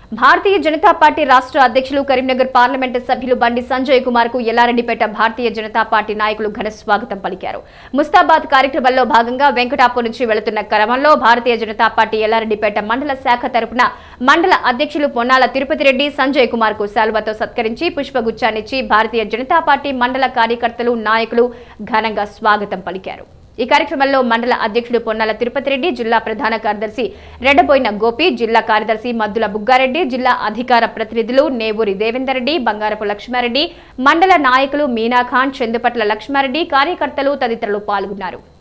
Bharatiya Janata party రాష్ట్ర అధ్యక్షులు Karimnagar parliament సభ్యులు బండి సంజయ్ కుమార్ కు ఎల్లారెడ్డిపేట భారతీయ జనతా పార్టీ నాయకులు ఘన స్వాగతం పలికారు. ముస్తాబాద్ కార్యక్రమంలో భాగంగా వెంకటాపూర్ నుంచి వెళుతున్న క్రమంలో భారతీయ జనతా పార్టీ ఎల్లారెడ్డిపేట మండల శాఖ తరపున మండల అధ్యక్షులు పొన్నాల తిరుపతి రెడ్డి సంజయ్ కుమార్ కు శాలువాతో సత్కరించి పుష్పగుచ్చాన్నిచ్చి భారతీయ జనతా పార్టీ మండల కార్యకర్తలు నాయకులు ఘనంగా స్వాగతం పలికారు. ఈ కార్యక్రమంలో మండల అధ్యక్షుడు పొన్నాల తిరుపతి రెడ్డి, జిల్లా ప్రధాన కార్యదర్శి రెడ్డబోయిన గోపి, జిల్లా కార్యదర్శి మద్దుల బుగ్గారెడ్డి, జిల్లా అధికార ప్రతినిధులు నేవూరి దేవేందర్ రెడ్డి, బంగారపు లక్ష్మారెడ్డి, మండల నాయకులు మీనాఖాన్, చందుపట్ల లక్ష్మారెడ్డి, కార్యకర్తలు తదితరులు పాల్గొన్నారు.